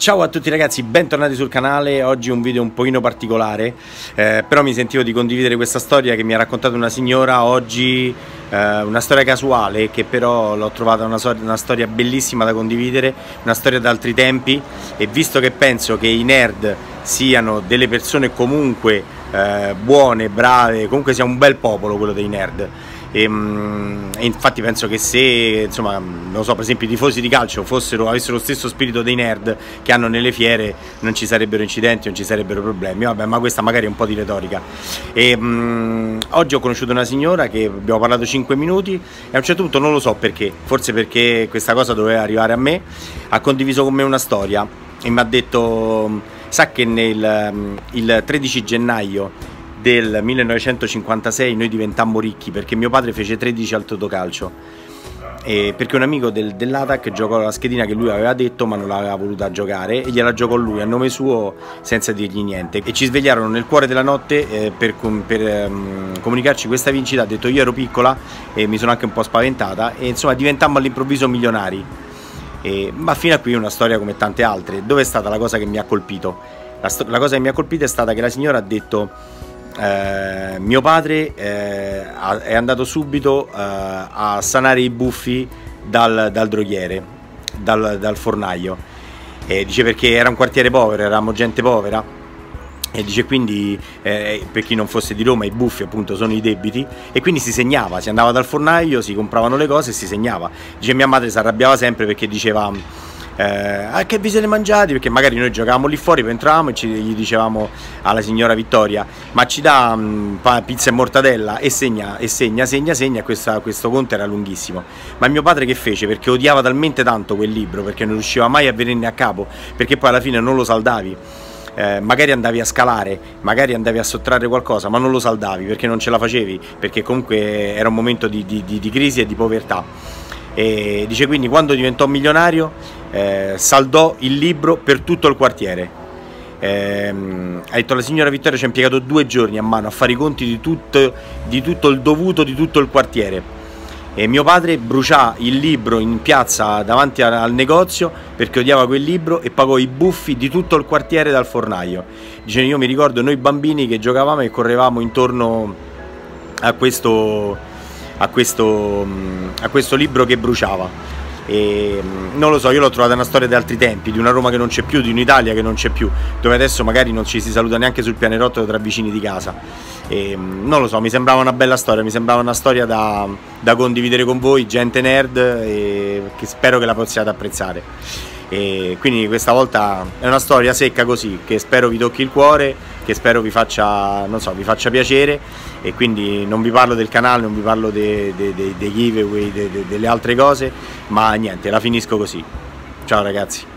Ciao a tutti ragazzi, bentornati sul canale. Oggi un video un pochino particolare, però mi sentivo di condividere questa storia che mi ha raccontato una signora oggi, una storia casuale che però l'ho trovata una storia bellissima da condividere, una storia d'altri tempi, e visto che penso che i nerd siano delle persone comunque buone, brave, comunque sia un bel popolo quello dei nerd. E infatti penso che se, insomma, non so, per esempio i tifosi di calcio avessero lo stesso spirito dei nerd che hanno nelle fiere, non ci sarebbero incidenti, non ci sarebbero problemi. Vabbè, ma questa magari è un po' di retorica. Oggi ho conosciuto una signora che abbiamo parlato 5 minuti e a un certo punto, non lo so perché, forse perché questa cosa doveva arrivare a me, ha condiviso con me una storia e mi ha detto: sa che il 13 gennaio del 1956 noi diventammo ricchi perché mio padre fece 13 al Totocalcio, perché un amico dell'Atac giocò la schedina che lui aveva detto ma non l'aveva voluta giocare e gliela giocò lui a nome suo senza dirgli niente, e ci svegliarono nel cuore della notte per comunicarci questa vincita. Ha detto: io ero piccola e mi sono anche un po' spaventata, e insomma diventammo all'improvviso milionari. Ma fino a qui è una storia come tante altre. Dove è stata la cosa che mi ha colpito? La cosa che mi ha colpito è stata che la signora ha detto: mio padre è andato subito a sanare i buffi dal droghiere, dal fornaio, dice, perché era un quartiere povero, eravamo gente povera, e dice quindi per chi non fosse di Roma i buffi appunto sono i debiti, e quindi si segnava, si andava dal fornaio, si compravano le cose e si segnava. Dice mia madre si arrabbiava sempre perché diceva che vi siete mangiati, perché magari noi giocavamo lì fuori, poi entravamo e gli dicevamo alla signora Vittoria: ma ci dà pizza e mortadella? E segna, questo conto era lunghissimo. Ma mio padre che fece? Perché odiava talmente tanto quel libro, perché non riusciva mai a venirne a capo, perché poi alla fine non lo saldavi. Magari andavi a scalare, magari andavi a sottrarre qualcosa, ma non lo saldavi perché non ce la facevi, perché comunque era un momento di crisi e di povertà. E dice quindi quando diventò milionario saldò il libro per tutto il quartiere. Ha detto la signora Vittoria ci ha impiegato 2 giorni a mano a fare i conti di tutto il dovuto di tutto il quartiere. E mio padre bruciò il libro in piazza davanti al negozio perché odiava quel libro, e pagò i buffi di tutto il quartiere dal fornaio. Dice io mi ricordo noi bambini che giocavamo e correvamo intorno a questo libro che bruciava. E non lo so, io l'ho trovata una storia di altri tempi, di una Roma che non c'è più, di un'Italia che non c'è più, dove adesso magari non ci si saluta neanche sul pianerottolo tra vicini di casa. E non lo so, mi sembrava una bella storia, mi sembrava una storia da condividere con voi, gente nerd, e che spero che la possiate apprezzare. E quindi questa volta è una storia secca così, che spero vi tocchi il cuore, che spero vi faccia, non so, vi faccia piacere. E quindi non vi parlo del canale, non vi parlo dei giveaway, delle altre cose, ma niente, la finisco così. Ciao ragazzi.